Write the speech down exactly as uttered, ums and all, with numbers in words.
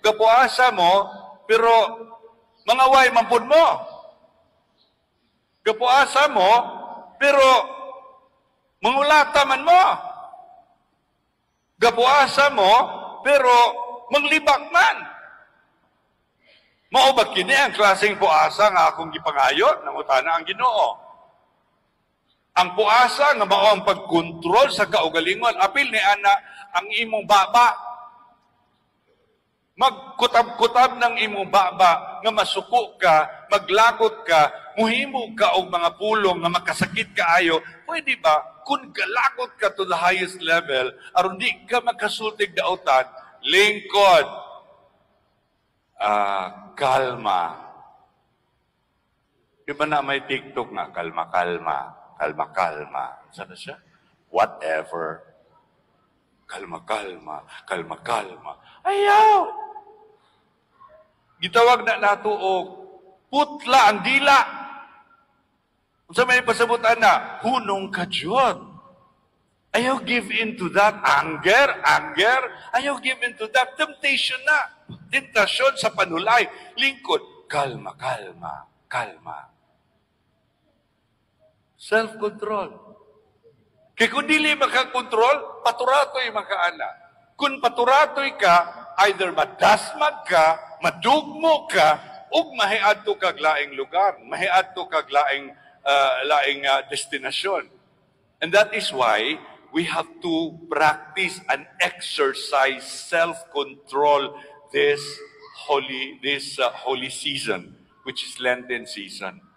Gapuasa mo, pero mangaway mampun mo. Gapuasa mo, pero mangulata man mo. Gapuasa mo, pero manglibak man. Maubag kini ang klaseng puasa nga akong gipangayo, nangutana ang Ginoo. Ang puasa nga mao ang pagkontrol sa kaugalingon, apil ni ana ang imong baba. Magkutab-kutab ng imong baba nga masuko ka, maglagot ka, muhimo ka og mga pulong nga makasakit kaayo. Pwede ba kung galagot ka to the highest level aron di ka magkasultig dautan, lingkod, ah, kalma. Di ba na may TikTok nga, kalma-kalma. Kalma-kalma. Sana siya? Whatever. Kalma-kalma. Kalma-kalma. Ayaw! Gitawag na nato og putla ang dila. Sa may pasabutan na, hunong ka Diyod. Ayaw give in to that anger, anger. Ayaw give in to that temptation na. Tentasyon sa panulay. Lingkod, kalma, kalma, kalma. Self-control. Kaya kung dili makakontrol, paturatoy makaana. Kung paturatoy ka, either madasmag ka, madugmo ka, o mahiadto kag laing lugar, mahiadto kag laing, uh, laing uh, destinasyon. And that is why we have to practice and exercise self-control this holy, this uh, holy season, which is Lenten season.